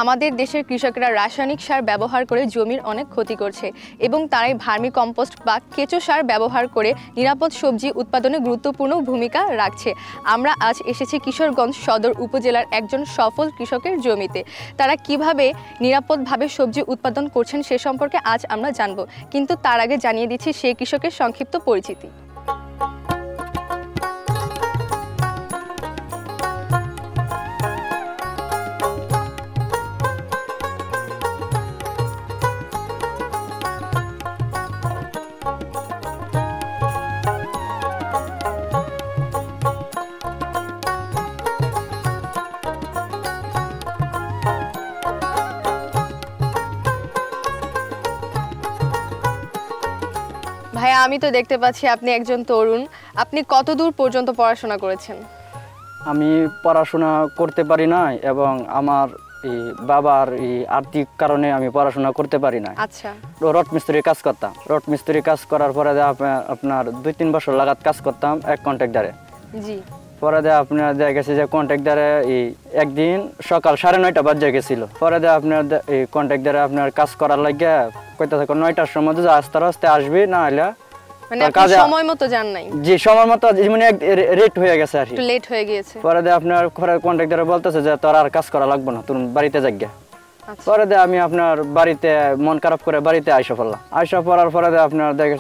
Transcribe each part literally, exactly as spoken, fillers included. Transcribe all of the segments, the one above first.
আমাদের দেশের কৃষকরা রাসায়নিক সার ব্যবহার করে জমির অনেক ক্ষতি করছে এবং তারাই ভার্মি কম্পোস্ট বা কেঁচো সার ব্যবহার করে নিরাপদ সবজি উৎপাদনে গুরুত্বপূর্ণ ভূমিকা রাখছে। আমরা আজ এসেছি কিশোরগঞ্জ সদর উপজেলার একজন সফল কৃষকের জমিতে। তারা কিভাবে নিরাপদভাবে সবজি উৎপাদন করছেন সে সম্পর্কে আজ আমরা জানব, কিন্তু তার আগে জানিয়ে দিচ্ছি সেই কৃষকের সংক্ষিপ্ত পরিচিতি। ভাইয়া, আমি তো দেখতে পাচ্ছি আপনি একজন তরুণ। আপনি কত দূর পর্যন্ত পড়াশোনা করেছেন? আমি পড়াশোনা করতে পারি না এবং আমার এই বাবার এই আর্থিক কারণে আমি পড়াশোনা করতে পারি না। আচ্ছা। রড মিস্ত্রির কাজ করতাম। রড মিস্ত্রির কাজ করার পরে আপনার দুই তিন বছর লাগাত কাজ করতাম এক কন্ট্রাক্টরে। জি। পরে দিয়ে আপনার দেখা গেছে যে কন্ট্রাক্টরে এই একদিন সকাল সাড়ে নয়টা বাজে গেছিল। পরে দিয়ে আপনার এই কন্ট্রাক্টরে আপনার কাজ করার লাগে কইতে থাকো নয়টার সময় আস্তে আস্তে আসবি, না হলে মানে আপনি সময় মতো যান নাই? জি, সময় মতো মানে রেট হয়ে গেছে আর কি, একটু লেট হয়ে গিয়েছে। পরে দিয়ে আপনার কন্ট্রাক্টরে বলতেছে যে তোর আর কাজ করা লাগবে না, তুমি বাড়িতে যাইগা। পরে দিয়ে আমি আপনার বাড়িতে মন খারাপ করে বাড়িতে আইসা পড়লাম। আইসা পড়ার পরে আপনার দেখে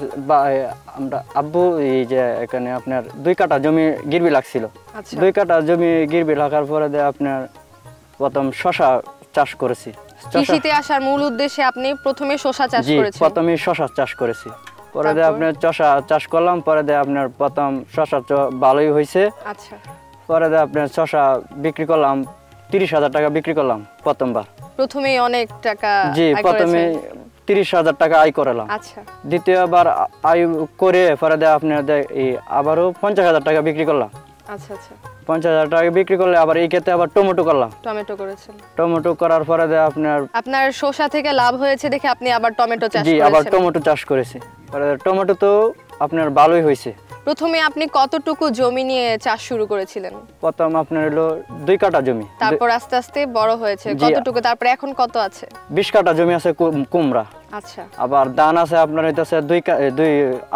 আমরা আব্বু এই যে এখানে আপনার দুই কাঠা জমি গিরবি লাগছিল। দুই কাঠা জমি গিরবি লাগার পরে দিয়ে আপনার প্রথম শশা চাষ করেছি। কৃষিতে আসার মূল উদ্দেশ্যে আপনি প্রথমে শশা চাষ করেছেন? প্রথমে শশা চাষ করেছি। পরে দিয়ে আপনার শশা চাষ করলাম। পরে দিয়ে আপনার প্রথম শশা ভালোই হয়েছে। আচ্ছা। পরে দিয়ে আপনার শশা বিক্রি করলাম, তিরিশ হাজার টাকা বিক্রি করলাম প্রথমবার। প্রথমে অনেক টাকা? জি, প্রথমে তিরিশ হাজার টাকা আয় করলাম। আচ্ছা। দ্বিতীয়বার আয় করে পরে দিয়ে আপনার আবারও পঞ্চাশ হাজার টাকা বিক্রি করলাম। আচ্ছা আচ্ছা। পঞ্চাশ হাজার টাকা বিক্রি করলে আবার এই ক্ষেত্রে আবার টমেটো করলাম। টমেটো করেছেন? টমেটো করার পরে আপনার আপনার শসা থেকে লাভ হয়েছে দেখে আপনি আবার টমেটো চাষ করেছেন? জি, আবার টমেটো চাষ করেছি। পরে টমেটো তো আপনার ভালোই হয়েছে। প্রথমে আপনি কতটুকু জমি নিয়ে চাষ শুরু করেছিলেন? প্রথম আপনার হলো দুই কাঠা জমি। তারপর আস্তে আস্তে বড় হয়েছে কতটুকু? তারপর এখন কত আছে? বিশ কাঠা জমি আছে কুমড়া। আচ্ছা। আবার ধান আছে আপনার হইতাছে দুই দুই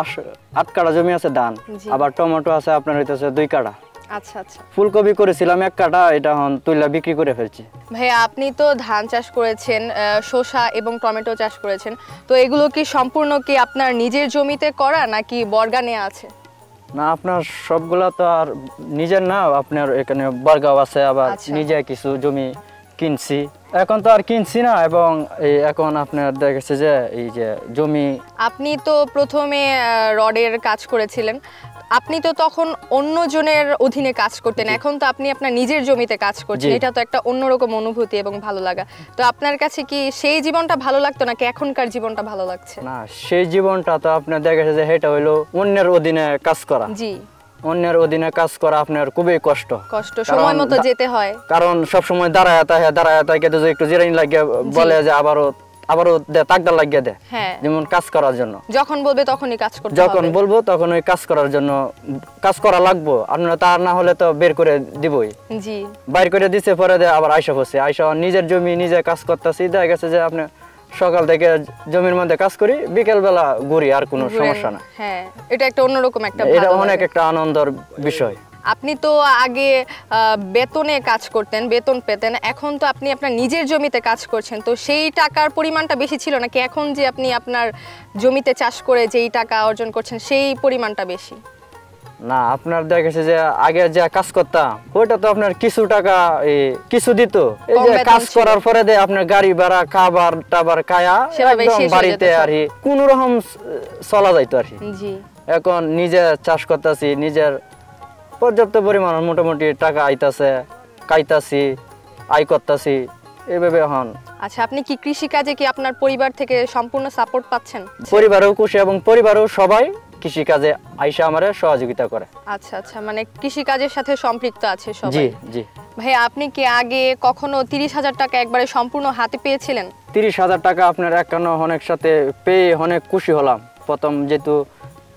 আট কাঠা জমি আছে ধান। আবার টমেটো আছে আপনার হইতাছে দুই কাঠা। আচ্ছা আচ্ছা। ফুলকপি করেছিলাম এক কাঠা, এটা এখন তুইলা বিক্রি করে ফেলছি। ভাইয়া, আপনি তো ধান চাষ করেছেন, শসা এবং টমেটো চাষ করেছেন, তো এগুলো কি সম্পূর্ণ কি আপনার নিজের জমিতে করা নাকি বর্গানে আছে? না, আপনার সবগুলা তো আর নিজের না, আপনার এখানে বর্গাও আছে, আবার নিজে কিছু জমি কিনছি। এখন তো আর কিনছি না, এবং এই এখন আপনার দেখেছে যে এই যে জমি। আপনি তো প্রথমে রডের কাজ করেছিলেন, আপনি তো তখন অন্য জনের অধীনে কাজ করতেন, এখন তো আপনি আপনার নিজের জমিতে কাজ করছেন, এটা তো একটা অন্যরকম অনুভূতি এবং ভালো লাগা। তো আপনার কাছে কি সেই জীবনটা ভালো লাগতো নাকি এখনকার জীবনটা ভালো লাগছে? না, সেই জীবনটা তো আপনার দেখেছে যে এটা হলো অন্যের অধীনে কাজ করা। জি, অন্যের অধীনে কাজ করা আপনার খুবই কষ্ট। কষ্ট, সময় মতো যেতে হয়, কারণ সব সময় দাঁড়ায় থাকে দাঁড়ায় থাকে একটু জিরাইন লাগে, বলে যে আবারও আবারও তাকদা লাগিয়ে দেয়, যেমন কাজ করার জন্য। যখন বলবে তখনই কাজ করতে হবে? যখন বলবো তখন ওই কাজ করার জন্য কাজ করা লাগবো, আপনার তা না হলে তো বের করে দিবই। জি, বাইর করে দিছে। পরে আবার আইসা বসে আইসা নিজের জমি নিজে কাজ করতেছি। দেখা গেছে যে আপনি সকাল থেকে জমির মধ্যে কাজ করি, বিকেল বেলা ঘুরি, আর কোনো সমস্যা না। হ্যাঁ, এটা একটা অন্যরকম একটা, এটা অনেক একটা আনন্দের বিষয়। আপনি তো আগে বেতনে কাজ করতেন, বেতন পেতেন, এখন তো আপনি আপনার নিজের জমিতে কাজ করছেন, তো সেই টাকার পরিমাণটা বেশি ছিল নাকি এখন যে আপনি আপনার জমিতে চাষ করে যেই টাকা অর্জন করছেন সেই পরিমাণটা বেশি? না, আপনার দেখেছে যে আগে যে কাজ করতাম ওইটা তো আপনার কিছু টাকা কিছু দিত, এই যে কাজ করার পরে দেয় আপনার গাড়ি ভাড়া, খাবার টাবার খায়া একদম বাড়িতে আর কোন রকম চলা যাইতো আর কি। এখন নিজে চাষ করতেছি, নিজের পর্যাপ্ত পরিমাণ মোটামুটি টাকা আইতাছে, খাইতাছি, আয় করতেছি, এইভাবে এখন। আচ্ছা, আপনি কি কৃষি কাজে কি আপনার পরিবার থেকে সম্পূর্ণ সাপোর্ট পাচ্ছেন? পরিবারেও খুশি এবং পরিবারেও সবাই কৃষি কাজে আইসা আমারে সহযোগিতা করে। আচ্ছা আচ্ছা, মানে কৃষি কাজের সাথে সম্পৃক্ত আছে সবাই? জি জি। ভাই, আপনি কি আগে কখনো তিরিশ হাজার টাকা একবারে সম্পূর্ণ হাতে পেয়েছিলেন? তিরিশ হাজার টাকা আপনার একান্ন অনেক সাথে পেয়ে অনেক খুশি হলাম। প্রথম যেহেতু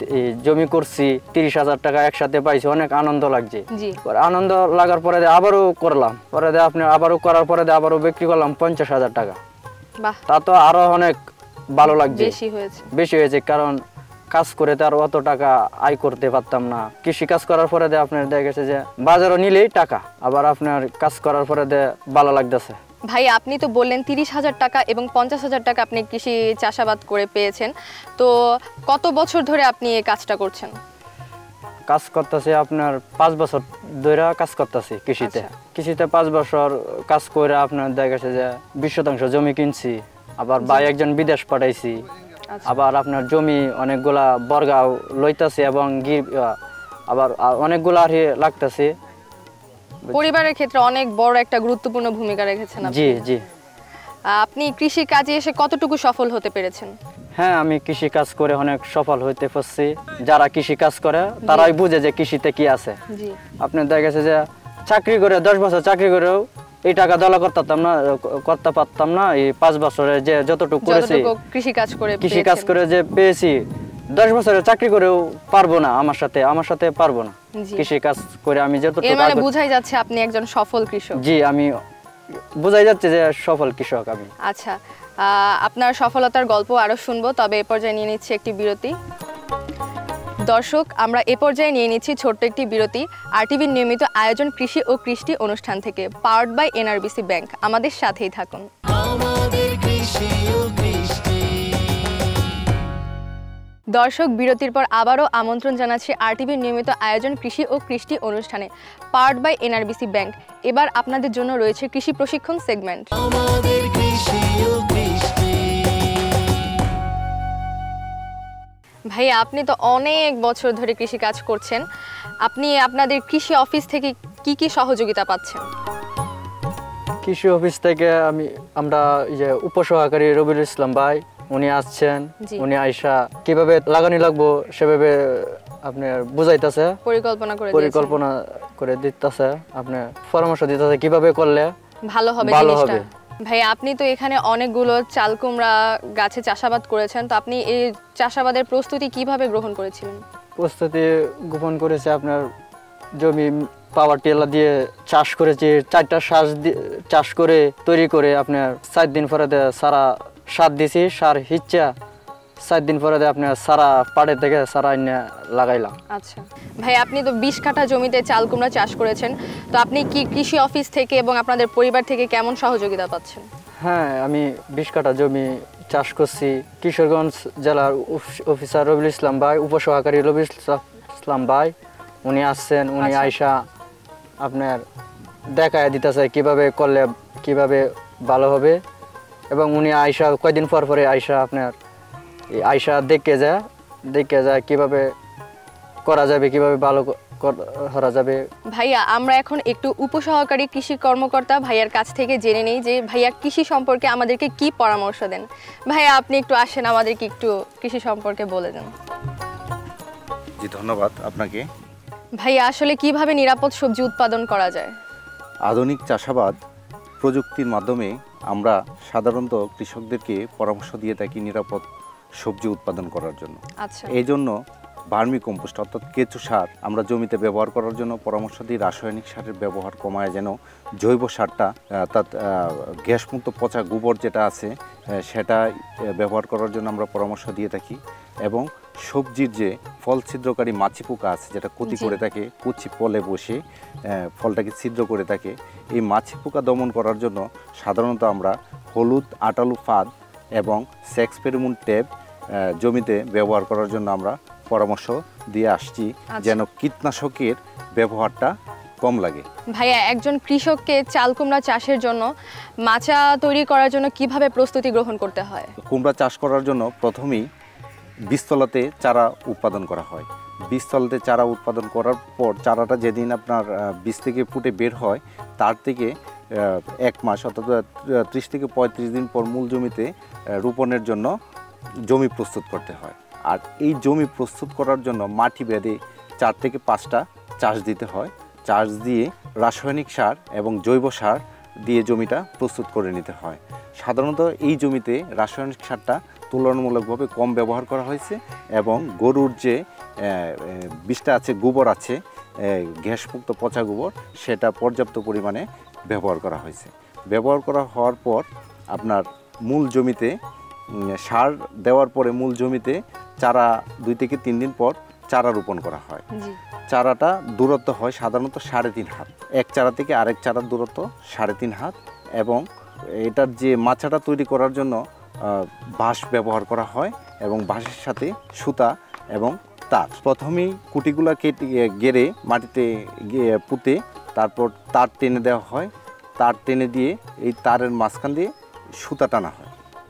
জমি করছি, তিরিশ হাজার টাকা একসাথে পাইছি, অনেক আনন্দ লাগছে। জি। আনন্দ লাগার পরে আবারও করলাম, পরে আপনি আবারও করার পরে আবারও বিক্রি করলাম পঞ্চাশ হাজার টাকা। বাহ, তা তো আরো অনেক ভালো লাগছে, বেশি হয়েছে বেশি হয়েছে কারণ কাজ করে তো আর অত টাকা আয় করতে পারতাম না। কৃষি কাজ করার পরে আপনার দেখা গেছে যে বাজারও নিলেই টাকা, আবার আপনার কাজ করার পরে ভালো লাগতেছে। ভাই আপনি তো বললেন তিরিশ হাজার টাকা এবং পঞ্চাশ হাজার টাকা আপনি কৃষি চাষাবাদ করে পেয়েছেন, তো কত বছর ধরে আপনি এই কাজটা করছেন? কাজ করতেছি আপনার পাঁচ বছর ধরে কাজ করতেছি কৃষিতে। কৃষিতে পাঁচ বছর কাজ করে আপনার দেখা গেছে যে বিশ শতাংশ জমি কিনছি, আবার ভাই একজন বিদেশ পাঠাইছি, আবার আপনার জমি অনেকগুলা বর্গাও লইতাছি এবং আবার অনেকগুলা আর লাগতেছে। পরিবারের ক্ষেত্রে অনেক বড় একটা গুরুত্বপূর্ণ ভূমিকা রেখেছেন আপনি। জি জি। আপনি কৃষি কাজে এসে কতটুকু সফল হতে পেরেছেন? হ্যাঁ, আমি কৃষি কাজ করে অনেক সফল হইতে পারছি। যারা কৃষি কাজ করে তারাই বুঝে যে কৃষিতে কি আছে। জি। আপনার দেখা গেছে যে চাকরি করে দশ বছর চাকরি করেও এই টাকা দলা করতাম না, করতে পারতাম না। এই পাঁচ বছরে যে যতটুকু করেছি কৃষি কাজ করে কৃষি কাজ করে যে পেয়েছি, দশ বছরে চাকরি করেও পারবো না, আমার সাথে আমার সাথে পারবো না। কৃষি কাজ করে আমি যতটুকু, এর মানে বোঝাই যাচ্ছে আপনি একজন সফল কৃষক। জি, আমি বোঝাই যাচ্ছে যে সফল কৃষক আমি। আচ্ছা, আপনার সফলতার গল্প আরো শুনবো, তবে এ পর্যায়ে নিয়ে নিচ্ছি একটি বিরতি। দর্শক, আমরা এ পর্যায়ে নিয়ে নিচ্ছি ছোট্ট একটি বিরতি আরটিভির নিয়মিত আয়োজন কৃষি ও কৃষ্টি অনুষ্ঠান থেকে, পাওয়ার্ড বাই এনআরবিসি ব্যাংক। আমাদের সাথেই থাকুন। দর্শক, বিরতির পর আবারও আমন্ত্রণ জানাচ্ছি আরটিভির নিয়মিত আয়োজন কৃষি ও কৃষ্টি অনুষ্ঠানে, পাওয়ার্ড বাই এনআরবিসি ব্যাংক। এবার আপনাদের জন্য রয়েছে কৃষি প্রশিক্ষণ সেগমেন্ট। ভাই, আপনি তো অনেক বছর ধরে কৃষি কাজ করছেন, আপনি আপনাদের কৃষি অফিস থেকে কি কি সহযোগিতা পাচ্ছেন? কৃষি অফিস থেকে আমি আমরা যে উপসহকারী রবিউল ইসলাম ভাই, উনি আসছেন, উনি আইসা কিভাবে লাগানি লাগবো সেভাবে আপনার বুঝাইতেছে, পরিকল্পনা করে পরিকল্পনা করে দিতেছে, আপনি পরামর্শ দিতেছে কিভাবে করলে ভালো হবে জিনিসটা। ভাই, আপনি তো এখানে অনেকগুলো চাল কুমড়া গাছে চাষাবাদ করেছেন, তো আপনি এই চাষাবাদের প্রস্তুতি কিভাবে গ্রহণ করেছিলেন? প্রস্তুতি গ্রহণ করেছে আপনার জমি পাওয়ার টিলার দিয়ে চাষ করেছি, চারটা শ্বাস চাষ করে তৈরি করে আপনার চার দিন পরে সারা সার দিছি, সার হিচ্ছা চার দিন পরে আপনার সারা পাড়ে থেকে সারা এনে লাগাইলাম। আচ্ছা ভাই, আপনি তো বিশ কাঠা জমিতে চাল কুমড়া চাষ করেছেন, তো আপনি কি কৃষি অফিস থেকে এবং আপনাদের পরিবার থেকে কেমন সহযোগিতা পাচ্ছেন? হ্যাঁ, আমি বিশ কাঠা জমি চাষ করছি। কিশোরগঞ্জ জেলার অফিসার রবিউল ইসলাম ভাই, উপসহকারী রবিউল ইসলাম ভাই, উনি আসছেন, উনি আইসা আপনার দেখায় দিতেছে কিভাবে করলে কিভাবে ভালো হবে, এবং উনি আইসা কয়েকদিন পর পরে আইসা আপনার আইসা দেখে যায় দেখে যায় কিভাবে করা যাবে, কিভাবে ভালো করা যাবে। ভাইয়া, আমরা এখন একটু উপসহকারী কৃষি কর্মকর্তা ভাইয়ার কাছ থেকে জেনে নেই যে ভাইয়া কৃষি সম্পর্কে আমাদেরকে কি পরামর্শ দেন। ভাইয়া, আপনি একটু আসেন, আমাদেরকে একটু কৃষি সম্পর্কে বলে দেন। জি, ধন্যবাদ আপনাকে। ভাইয়া, আসলে কিভাবে নিরাপদ সবজি উৎপাদন করা যায়? আধুনিক চাষাবাদ প্রযুক্তির মাধ্যমে আমরা সাধারণত কৃষকদেরকে পরামর্শ দিয়ে থাকি নিরাপদ সবজি উৎপাদন করার জন্য। আচ্ছা। এই জন্য ভার্মি কম্পোস্ট অর্থাৎ কেঁচো সার আমরা জমিতে ব্যবহার করার জন্য পরামর্শ দিই। রাসায়নিক সারের ব্যবহার কমায় যেন জৈব সারটা, অর্থাৎ গ্যাসমুক্ত পচা গোবর যেটা আছে সেটা ব্যবহার করার জন্য আমরা পরামর্শ দিয়ে থাকি। এবং সবজির যে ফল ছিদ্রকারী মাছি পোকা আছে যেটা ক্ষতি করে থাকে, কুচি ফলে বসে ফলটাকে ছিদ্র করে থাকে, এই মাছি পোকা দমন করার জন্য সাধারণত আমরা হলুদ আটালু ফাঁদ এবং সেক্স ফেরোমন ট্যাপ জমিতে ব্যবহার করার জন্য আমরা পরামর্শ দিয়ে আসছি, যেন কীটনাশকের ব্যবহারটা কম লাগে। ভাইয়া, একজন কৃষককে চাল কুমড়া চাষের জন্য মাচা তৈরি করার জন্য কিভাবে প্রস্তুতি গ্রহণ করতে হয়? কুমড়া চাষ করার জন্য প্রথমেই বীজতলাতে চারা উৎপাদন করা হয়। বীজতলাতে চারা উৎপাদন করার পর চারাটা যেদিন আপনার বীজ থেকে ফুটে বের হয় তার থেকে এক মাস অর্থাৎ ত্রিশ থেকে পঁয়ত্রিশ দিন পর মূল জমিতে রোপণের জন্য জমি প্রস্তুত করতে হয়। আর এই জমি প্রস্তুত করার জন্য মাটি বেঁধে চার থেকে পাঁচটা চাষ দিতে হয়। চাষ দিয়ে রাসায়নিক সার এবং জৈব সার দিয়ে জমিটা প্রস্তুত করে নিতে হয়। সাধারণত এই জমিতে রাসায়নিক সারটা তুলনামূলকভাবে কম ব্যবহার করা হয়েছে এবং গরুর যে বিষটা আছে, গোবর আছে, গ্যাসমুক্ত পচা গোবর, সেটা পর্যাপ্ত পরিমাণে ব্যবহার করা হয়েছে। ব্যবহার করা হওয়ার পর আপনার মূল জমিতে সার দেওয়ার পরে মূল জমিতে চারা দুই থেকে তিন দিন পর চারা রোপণ করা হয়। চারাটা দূরত্ব হয় সাধারণত সাড়ে তিন হাত, এক চারা থেকে আরেক চারার দূরত্ব সাড়ে তিন হাত এবং এটার যে মাচাটা তৈরি করার জন্য বাঁশ ব্যবহার করা হয় এবং বাঁশের সাথে সুতা এবং তার। প্রথমেই কুটিগুলা কেটে গেড়ে মাটিতে পুঁতে তারপর তার টেনে দেওয়া হয়। তার টেনে দিয়ে এই তারের মাঝখান দিয়ে সুতা টানা হয়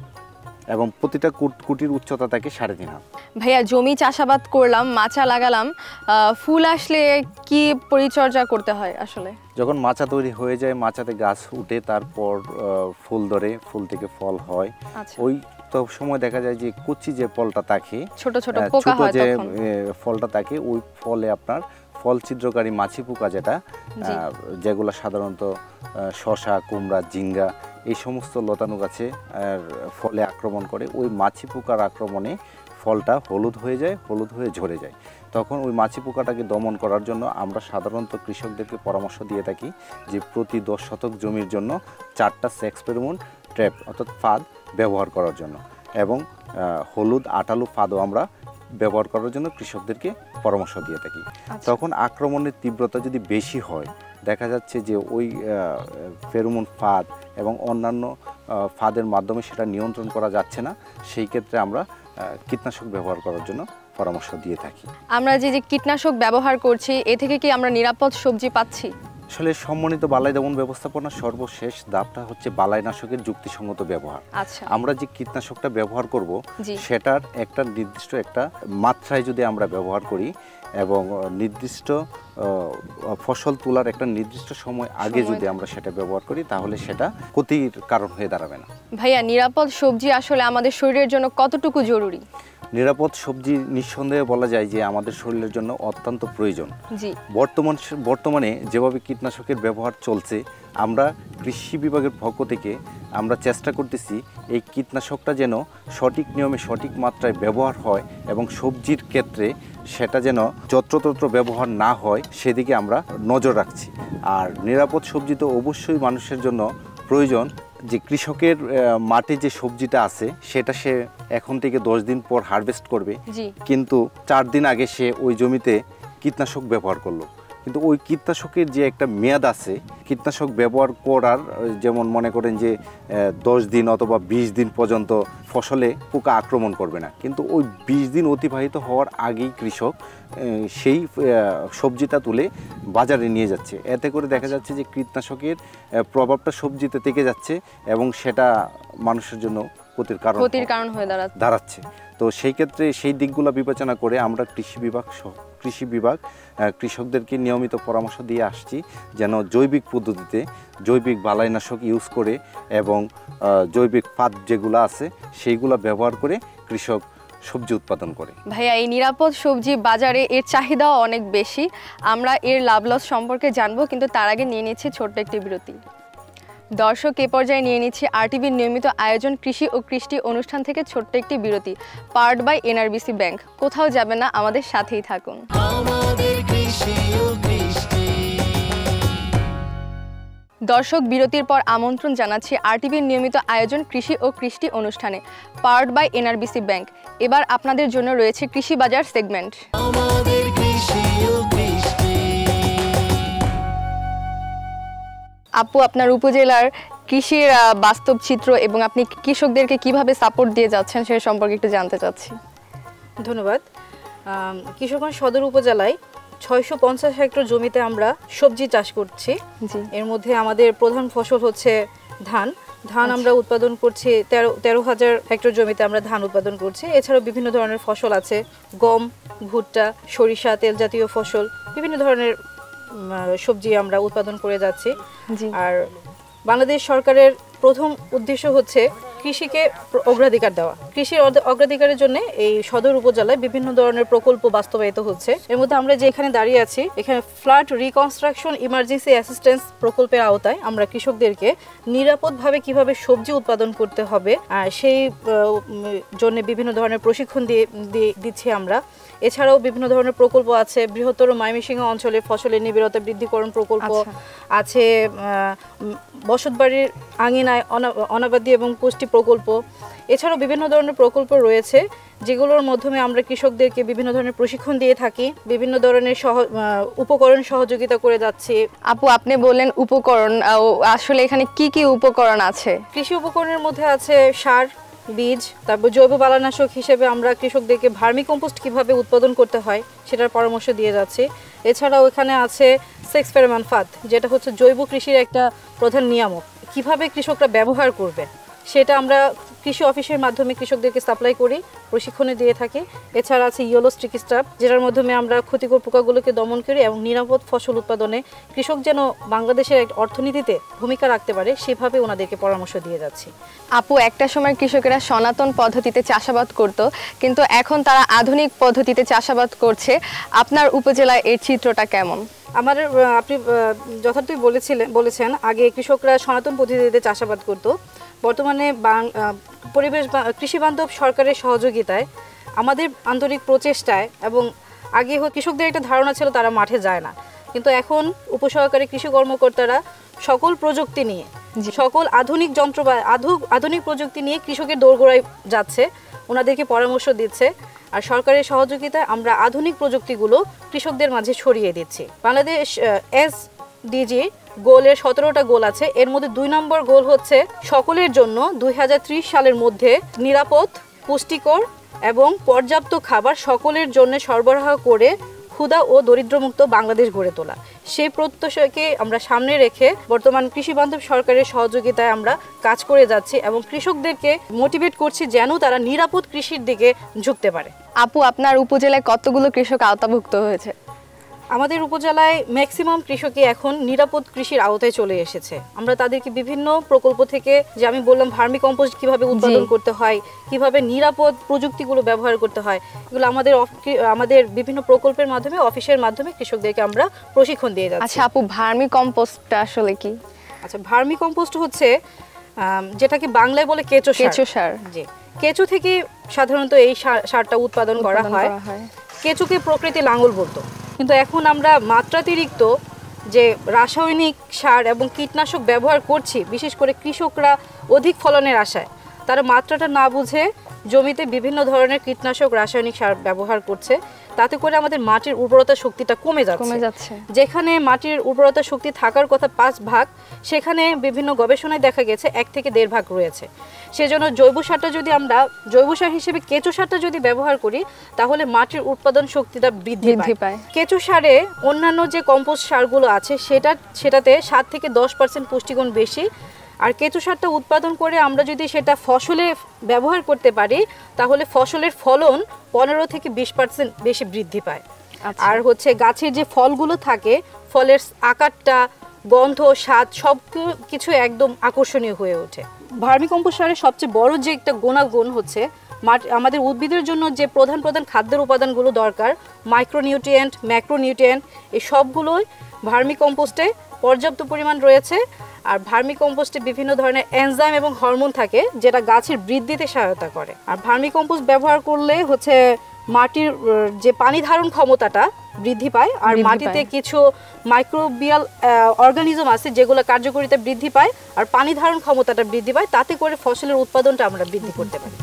এবং প্রতিটা কুটির উচ্চতা থাকে সাড়ে তিন হাত। ভাইয়া, জমি চাষাবাদ করলাম, মাচা লাগালাম, ফুল আসলে কি পরিচর্যা করতে হয় আসলে? যখন মাচা তৈরি হয়ে যায়, মাচাতে গাছ উঠে তারপর ফুল ধরে, ফুল থেকে ফল হয়। ওই তো সময় দেখা যায় যে কুচি যে ফলটা থাকে, ছোট ছোট পোকা হয়, যে ফলটা থাকে, ওই ফলে আপনার ফল ছিদ্রকারী মাছি পোকা, যেটা যেগুলো সাধারণত শসা, কুমড়া, ঝিঙ্গা এই সমস্ত লতানো গাছে ফলে আক্রমণ করে, ওই মাছি পোকার আক্রমণে ফলটা হলুদ হয়ে যায়, হলুদ হয়ে ঝরে যায়। তখন ওই মাছি পোকাটাকে দমন করার জন্য আমরা সাধারণত কৃষকদেরকে পরামর্শ দিয়ে থাকি যে প্রতি দশ শতক জমির জন্য চারটা সেক্স ফেরোমন ট্র্যাপ অর্থাৎ ফাঁদ ব্যবহার করার জন্য, এবং হলুদ আটালু ফাঁদও আমরা ব্যবহার করার জন্য কৃষকদেরকে পরামর্শ দিয়ে থাকি। তখন আক্রমণের তীব্রতা যদি বেশি হয়, দেখা যাচ্ছে যে ওই ফেরোমন ফাঁদ এবং অন্যান্য ফাঁদের মাধ্যমে সেটা নিয়ন্ত্রণ করা যাচ্ছে না, সেই ক্ষেত্রে আমরা কীটনাশক ব্যবহার করার জন্য পরামর্শ দিয়ে থাকি। আমরা যে যে কীটনাশক ব্যবহার করছি, এ থেকে কি আমরা নিরাপদ সবজি পাচ্ছি? আসলে সম্মানিত বালাই দমন ব্যবস্থাপনার সর্বশেষ ধাপটা হচ্ছে বালাইনাশকের যুক্তিসঙ্গত ব্যবহার। আচ্ছা, আমরা যে কীটনাশকটা ব্যবহার করব সেটার একটা নির্দিষ্ট একটা মাত্রায় যদি আমরা ব্যবহার করি এবং নির্দিষ্ট ফসল তোলার একটা নির্দিষ্ট সময় আগে যদি আমরা সেটা ব্যবহার করি, তাহলে সেটা ক্ষতির কারণ হয়ে দাঁড়াবে না। ভাইয়া, নিরাপদ সবজি আসলে আমাদের শরীরের জন্য কতটুকু জরুরি? নিরাপদ সবজি নিঃসন্দেহে বলা যায় যে আমাদের শরীরের জন্য অত্যন্ত প্রয়োজন। বর্তমান বর্তমানে যেভাবে কীটনাশকের ব্যবহার চলছে, আমরা কৃষি বিভাগের পক্ষ থেকে আমরা চেষ্টা করতেছি এই কীটনাশকটা যেন সঠিক নিয়মে সঠিক মাত্রায় ব্যবহার হয় এবং সবজির ক্ষেত্রে সেটা যেন যত্রতত্র ব্যবহার না হয়, সেদিকে আমরা নজর রাখছি। আর নিরাপদ সবজি তো অবশ্যই মানুষের জন্য প্রয়োজন। যে কৃষকের মাঠে যে সবজিটা আছে সেটা সে এখন থেকে দশ দিন পর হারভেস্ট করবে, কিন্তু চার দিন আগে সে ওই জমিতে কীটনাশক ব্যবহার করলো, কিন্তু ওই কীটনাশকের যে একটা মেয়াদ আছে, কীটনাশক ব্যবহার করার যেমন মনে করেন যে দশ দিন অথবা বিশ দিন পর্যন্ত ফসলে পোকা আক্রমণ করবে না, কিন্তু ওই বিশ দিন অতিবাহিত হওয়ার আগেই কৃষক সেই সবজিটা তুলে বাজারে নিয়ে যাচ্ছে। এতে করে দেখা যাচ্ছে যে কীটনাশকের প্রভাবটা সবজিতে থেকে যাচ্ছে এবং সেটা মানুষের জন্য ক্ষতির কারণ ক্ষতির কারণ হয়ে দাঁড়াচ্ছে। তো সেই ক্ষেত্রে সেই দিকগুলো বিবেচনা করে আমরা কৃষি বিভাগ কৃষি বিভাগ কৃষকদেরকে নিয়মিত পরামর্শ দিয়ে আসছি যেন জৈবিক পদ্ধতিতে জৈবিক বালাইনাশক ইউজ করে এবং জৈবিক ফাঁদ যেগুলো আছে সেইগুলো ব্যবহার করে কৃষক সবজি উৎপাদন করে। ভাইয়া, এই নিরাপদ সবজি বাজারে এর চাহিদাও অনেক বেশি, আমরা এর লাভ লস সম্পর্কে জানবো, কিন্তু তার আগে নিয়ে নিচ্ছি ছোট্ট একটি বিরতি। দর্শক, এ পর্যায়ে নিয়ে নিচ্ছি আরটিভির নিয়মিত আয়োজন কৃষি ও কৃষ্টি অনুষ্ঠান থেকে ছোট্ট একটি বিরতি, পাওয়ার্ড বাই এনআরবিসি ব্যাংক। কোথাও যাবে না, আমাদের সাথেই থাকুন। দর্শক, বিরতির পর আমন্ত্রণ জানাচ্ছি আরটিভির নিয়মিত আয়োজন কৃষি ও কৃষ্টি অনুষ্ঠানে, পাওয়ার্ড বাই এনআরবিসি ব্যাংক। এবার আপনাদের জন্য রয়েছে কৃষি বাজার সেগমেন্ট। আপু, আপনার উপজেলার কৃষির বাস্তব চিত্র এবং আপনি কৃষকদেরকে কিভাবে সাপোর্ট দিয়ে যাচ্ছেন সে সম্পর্কে একটু জানতে চাচ্ছি। ধন্যবাদ। কিশোরগঞ্জ সদর উপজেলায় ছয়শো পঞ্চাশ হেক্টর জমিতে আমরা সবজি চাষ করছি। এর মধ্যে আমাদের প্রধান ফসল হচ্ছে ধান। ধান আমরা উৎপাদন করছি তেরো তেরো হাজার হেক্টর জমিতে আমরা ধান উৎপাদন করছি। এছাড়াও বিভিন্ন ধরনের ফসল আছে, গম, ভুট্টা, সরিষা, তেল জাতীয় ফসল, বিভিন্ন ধরনের সবজি আমরা উৎপাদন করে যাচ্ছি। আর বাংলাদেশ সরকারের প্রথম উদ্দেশ্য হচ্ছে কৃষিকে অগ্রাধিকার দেওয়া। কৃষির অগ্রাধিকারের জন্য এই সদর উপজেলায় বিভিন্ন ধরনের প্রকল্প বাস্তবায়িত হচ্ছে। এর মধ্যে আমরা যে এখানে দাঁড়িয়ে আছি, এখানে ফ্লাড রিকনস্ট্রাকশন ইমার্জেন্সি অ্যাসিস্ট্যান্স প্রকল্পের আওতায় আমরা কৃষকদেরকে নিরাপদভাবে কিভাবে সবজি উৎপাদন করতে হবে আর সেই জন্য বিভিন্ন ধরনের প্রশিক্ষণ দিয়ে দিচ্ছি আমরা। এছাড়াও বিভিন্ন ধরনের প্রকল্প আছে। বৃহত্তর ময়মনসিংহ অঞ্চলে ফসলের নিবিড়তা বৃদ্ধিকরণ প্রকল্প আছে, বসতবাড়ির আঙিনায় অনাবাদি এবং পুষ্টি প্রকল্প। এছাড়াও বিভিন্ন ধরনের প্রকল্প রয়েছে যেগুলোর মাধ্যমে আমরা কৃষকদেরকে বিভিন্ন ধরনের প্রশিক্ষণ দিয়ে থাকি, বিভিন্ন ধরনের সহ উপকরণ সহযোগিতা করে যাচ্ছি। আপু, আপনি বললেন উপকরণ, আসলে এখানে কি কি উপকরণ আছে? কৃষি উপকরণের মধ্যে আছে সার, বীজ, তারপর জৈব বালানাশক হিসেবে আমরা কৃষকদেরকে ভার্মি কম্পোস্ট কীভাবে উৎপাদন করতে হয় সেটার পরামর্শ দিয়ে যাচ্ছি। এছাড়াও এখানে আছে সেক্স ফেরোমন ফাঁদ, যেটা হচ্ছে জৈব কৃষির একটা প্রধান নিয়ামক। কিভাবে কৃষকরা ব্যবহার করবে সেটা আমরা কৃষি অফিসের মাধ্যমে কৃষকদেরকে সাপ্লাই করি, প্রশিক্ষণে দিয়ে থাকি। এছাড়া আছে ইয়েলো স্টিকি স্টাফ, যেটার মাধ্যমে আমরা ক্ষতিকর পোকাগুলোকে দমন করি এবং নিরাপদ ফসল উৎপাদনে কৃষক যেন বাংলাদেশের একটা অর্থনীতিতে ভূমিকা রাখতে পারে সেভাবে ওনাদেরকে পরামর্শ দিয়ে যাচ্ছি। আপু, একটা সময় কৃষকেরা সনাতন পদ্ধতিতে চাষাবাদ করত, কিন্তু এখন তারা আধুনিক পদ্ধতিতে চাষাবাদ করছে। আপনার উপজেলায় এর চিত্রটা কেমন? আমাদের আপনি যথার্থই বলেছিলেন বলেছেন আগে কৃষকরা সনাতন পদ্ধতিতে চাষাবাদ করত। বর্তমানে পরিবেশ কৃষি বান্ধব সরকারের সহযোগিতায়, আমাদের আন্তরিক প্রচেষ্টায় এবং আগে কৃষকদের একটা ধারণা ছিল তারা মাঠে যায় না, কিন্তু এখন উপসহকারী কৃষি কর্মকর্তারা সকল প্রযুক্তি নিয়ে, সকল আধুনিক যন্ত্র বা আধুনিক প্রযুক্তি নিয়ে কৃষকের দোরগোড়ায় যাচ্ছে, ওনাদেরকে পরামর্শ দিচ্ছে। আর সরকারের সহযোগিতায় আমরা আধুনিক প্রযুক্তিগুলো কৃষকদের মাঝে ছড়িয়ে দিচ্ছি। বাংলাদেশ এস ডিজি গোলের সতেরোটা গোল আছে, এর মধ্যে দুই নম্বর গোল হচ্ছে সকলের জন্য দুই হাজার ত্রিশ সালের মধ্যে নিরাপদ, পুষ্টিকর এবং পর্যাপ্ত খাবার সকলের জন্য সরবরাহ করে ক্ষুধা ও দরিদ্রমুক্ত বাংলাদেশ গড়ে তোলা। সেই প্রত্যাশাকে আমরা সামনে রেখে বর্তমান কৃষি বান্ধব সরকারের সহযোগিতায় আমরা কাজ করে যাচ্ছি এবং কৃষকদেরকে মোটিভেট করছি যেন তারা নিরাপদ কৃষির দিকে ঝুঁকতে পারে। আপু, আপনার উপজেলায় কতগুলো কৃষক আওতাভুক্ত হয়েছে? আমাদের উপজেলায় ম্যাক্সিমাম কৃষকই এখন নিরাপদ কৃষির আওতায় চলে এসেছে। আমরা তাদেরকে বিভিন্ন প্রকল্প থেকে, যে আমি বললাম ভার্মি কম্পোস্ট কিভাবে উৎপাদন করতে হয়, কিভাবে নিরাপদ প্রযুক্তিগুলো ব্যবহার করতে হয়, এগুলো আমাদের আমাদের বিভিন্ন প্রকল্পের মাধ্যমে, অফিসের মাধ্যমে কৃষকদেরকে আমরা প্রশিক্ষণ দিয়ে যাচ্ছি। আচ্ছা আপু, ভার্মি কম্পোস্টটা আসলে কি? আচ্ছা, ভার্মি কম্পোস্ট হচ্ছে যেটাকে বাংলায় বলে কেঁচো কেঁচো সার। জি, কেঁচো থেকে সাধারণত এই সারটা উৎপাদন করা হয়। কেঁচোকে প্রকৃতি লাঙল বলতো, কিন্তু এখন আমরা মাত্রাতিরিক্ত যে রাসায়নিক সার এবং কীটনাশক ব্যবহার করছি, বিশেষ করে কৃষকরা অধিক ফলনের আশায় তারা মাত্রাটা না বুঝে জমিতে বিভিন্ন ধরনের কীটনাশক রাসায়নিক সার ব্যবহার করছে, তাতে করে আমাদের মাটির উর্বরতা শক্তিটা কমে যাচ্ছে। যেখানে মাটির উর্বরতা শক্তি থাকার কথা পাঁচ ভাগ, সেখানে বিভিন্ন গবেষণায় দেখা গেছে এক থেকে দেড় ভাগ রয়েছে। সেজন্য জৈব সারটা যদি আমরা জৈব সার হিসেবে কেঁচো সারটা যদি ব্যবহার করি, তাহলে মাটির উৎপাদন শক্তিটা বৃদ্ধি পায়। কেঁচো সারে অন্যান্য যে কম্পোস্ট সারগুলো আছে সেটা সেটাতে সাত থেকে দশ পার্সেন্ট পুষ্টিগুণ বেশি। আর কেঁচো সারটা উৎপাদন করে আমরা যদি সেটা ফসলে ব্যবহার করতে পারি, তাহলে ফসলের ফলন পনেরো থেকে বিশ পার্সেন্ট বেশি বৃদ্ধি পায়। আর হচ্ছে গাছের যে ফলগুলো থাকে, ফলের আকারটা, গন্ধ, স্বাদ সব কিছু একদম আকর্ষণীয় হয়ে ওঠে। ভার্মি কম্পোস্ট সারের সবচেয়ে বড় যে একটা গুণাগুণ হচ্ছে আমাদের উদ্ভিদের জন্য যে প্রধান প্রধান খাদ্যের উপাদানগুলো দরকার, মাইক্রোনিউট্রিয়েন্ট, ম্যাক্রোনিউট্রিয়েন্ট, এই সবগুলোই ভার্মি কম্পোস্টে পর্যাপ্ত পরিমাণ রয়েছে। আর ভার্মি কম্পোস্টে বিভিন্ন ধরনের এনজাইম এবং হরমোন থাকে যেটা গাছের বৃদ্ধিতে সহায়তা করে। আর ভার্মি কম্পোস্ট ব্যবহার করলে হচ্ছে মাটির যে পানি ধারণ ক্ষমতাটা বৃদ্ধি পায়, আর মাটিতে কিছু মাইক্রোবিয়াল অর্গানিজম আছে যেগুলো কার্যকারিতা বৃদ্ধি পায় আর পানি ধারণ ক্ষমতাটা বৃদ্ধি পায়, তাতে করে ফসলের উৎপাদনটা আমরা বৃদ্ধি করতে পারি।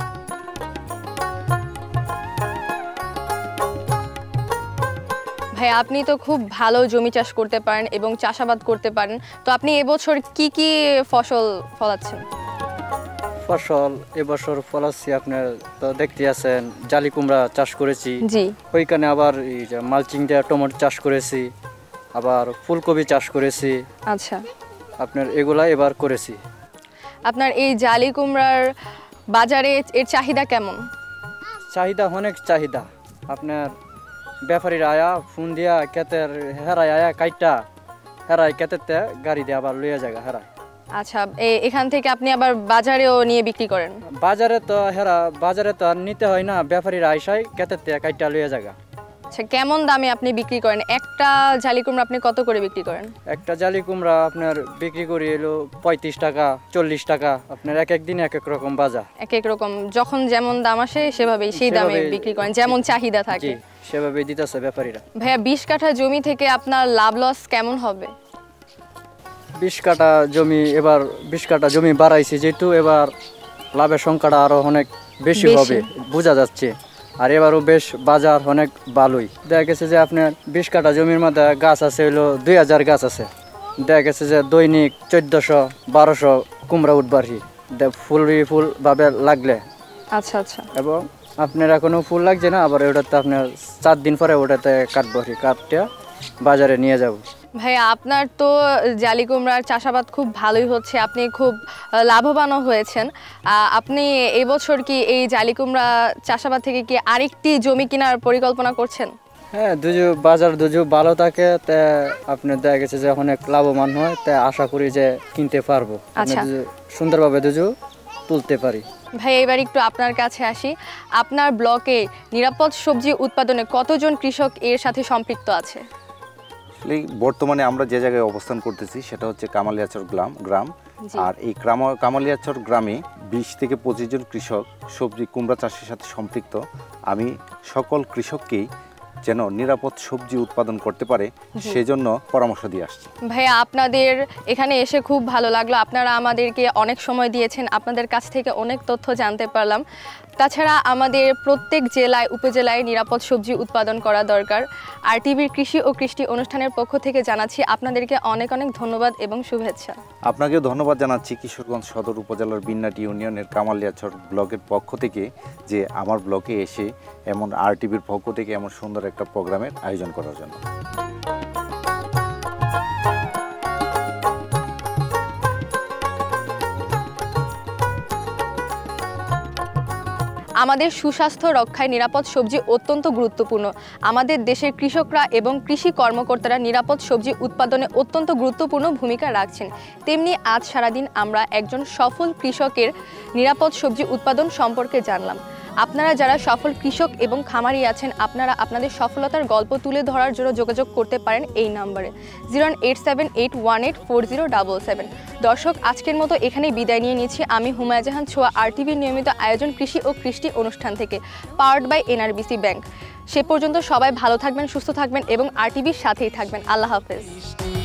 ভাই, আপনি তো খুব ভালো জমি চাষ করতে পারেন এবং চাষাবাদ করতে পারেন, তো আপনি এবছর কি কি ফসল ফলাচ্ছেন? ফসল এবছর ফলাচ্ছি, আপনার তো দেখতে আছেন জালি কুমড়া চাষ করেছি, জি, ওইখানে আবার এই যে মালচিং দিয়ে টমেটো চাষ করেছি, আবার ফুলকপি চাষ করেছি। আচ্ছা, আপনার এগুলা এবার করেছি। আপনার এই জালি কুমড়ার বাজারে এর চাহিদা কেমন? চাহিদা অনেক চাহিদা। আপনার ব্যাপারীরা আয়া ফোন দিয়া কেতের হেরাই আয়া কাইটা হেরাই কেতেতে গাড়ি দিয়ে আবার লইয়া জায়গা হেরায়। আচ্ছা, এখান থেকে আপনি আবার বাজারেও নিয়ে বিক্রি করেন? বাজারে তো হেরা বাজারে তো আর নিতে হয় না, ব্যাপারীরা আইসায় কেতের থেকে কাইটা লইয়া জায়গা। আচ্ছা, কেমন দামে আপনি বিক্রি করেন? একটা জালি কুমড়া আপনি কত করে বিক্রি করেন? একটা জালি কুমড়া আপনার বিক্রি করি এলো পঁয়ত্রিশ টাকা, চল্লিশ টাকা। আপনার এক এক দিন এক এক রকম বাজার, এক এক রকম, যখন যেমন দাম আসে সেভাবেই সেই দামে বিক্রি করেন, যেমন চাহিদা থাকে সেভাবেই দিতেছে ব্যাপারীরা। ভাইয়া, বিশ কাঠা জমি থেকে আপনার লাভ লস কেমন হবে? বিশ কাঠা জমি, এবার বিশ কাঠা জমি বাড়াইছে যেহেতু এবার লাভের সংখ্যাটা আরো অনেক বেশি হবে বোঝা যাচ্ছে। আর এবারও বেশ বাজার অনেক ভালোই। দেখা গেছে যে আপনার বিশ কাঠা জমির মধ্যে গাছ আছে হলো দুই হাজার গাছ আছে। দেখা গেছে যে দৈনিক চোদ্দশো বারোশো কুমড়া উঠবারই ফুল ফুল ভাবে লাগলে। আচ্ছা আচ্ছা। এবং আপনার এখনো ফুল লাগছে না, আবার ওটাতে আপনার চার দিন পরে ওটাতে কাটবারি কাটটা বাজারে নিয়ে যাব। ভাইয়া, আপনার তো জালি কুমড়ার চাষাবাদ খুব ভালোই হচ্ছে, আপনি খুব লাভবানও হয়েছেন। আপনি এবছর কি এই জালি কুমড়া চাষাবাদ থেকে কি আরেকটি জমি কেনার পরিকল্পনা করছেন? হ্যাঁ, দুজু বাজার দুজু ভালো থাকে, তা আপনার দেখা গেছে যে অনেক লাভবান হয়, তাই আশা করি যে কিনতে পারবো, সুন্দরভাবে দুজু তুলতে পারি। ভাই, এবার একটু আপনার কাছে আসি। আপনার ব্লকে নিরাপদ সবজি উৎপাদনে কতজন কৃষক এর সাথে সম্পৃক্ত আছে? বর্তমানে আমরা যে জায়গায় অবস্থান করতেছি সেটা হচ্ছে কামালিয়াচর গ্রাম গ্রাম আর এই কামালিয়াচর গ্রামে বিশ থেকে পঁচিশ জন কৃষক সবজি কুমড়া চাষের সাথে সম্পৃক্ত। আমি সকল কৃষককেই যেন নিরাপদ সবজি উৎপাদন করতে পারে সেজন্য পরামর্শ দিয়ে আসছি। ভাইয়া, আপনাদের এখানে এসে খুব ভালো লাগলো, আপনারা আমাদেরকে অনেক সময় দিয়েছেন, আপনাদের কাছ থেকে অনেক তথ্য জানতে পারলাম। তাছাড়া আমাদের প্রত্যেক জেলায় উপজেলায় নিরাপদ সবজি উৎপাদন করা দরকার। আর টিভির কৃষি ও কৃষ্টি অনুষ্ঠানের পক্ষ থেকে জানাচ্ছি আপনাদেরকে অনেক অনেক ধন্যবাদ এবং শুভেচ্ছা। আপনাকেও ধন্যবাদ জানাচ্ছি কিশোরগঞ্জ সদর উপজেলার বিন্নাটি ইউনিয়নের কামালিয়াচর ব্লকের পক্ষ থেকে যে আমার ব্লকে এসে এমন আর টিভির পক্ষ থেকে এমন সুন্দর একটা প্রোগ্রামের আয়োজন করার জন্য। আমাদের সুস্বাস্থ্য রক্ষায় নিরাপদ সবজি অত্যন্ত গুরুত্বপূর্ণ। আমাদের দেশের কৃষকরা এবং কৃষি কর্মকর্তারা নিরাপদ সবজি উৎপাদনে অত্যন্ত গুরুত্বপূর্ণ ভূমিকা রাখছেন। তেমনি আজ সারাদিন আমরা একজন সফল কৃষকের নিরাপদ সবজি উৎপাদন সম্পর্কে জানলাম। আপনারা যারা সফল কৃষক এবং খামারি আছেন, আপনারা আপনাদের সফলতার গল্প তুলে ধরার জন্য যোগাযোগ করতে পারেন এই নম্বরে zero eight seven eight one eight four zero double seven. দর্শক, আজকের মতো এখানেই বিদায় নিয়ে নিচ্ছি আমি হুমায়া জাহান ছোয়া, আর টিভির নিয়মিত আয়োজন কৃষি ও কৃষ্টি অনুষ্ঠান থেকে, পাওয়ার্ড বাই এনআরবিসি ব্যাংক। সে পর্যন্ত সবাই ভালো থাকবেন, সুস্থ থাকবেন এবং আর টিভির সাথেই থাকবেন। আল্লাহ হাফেজ।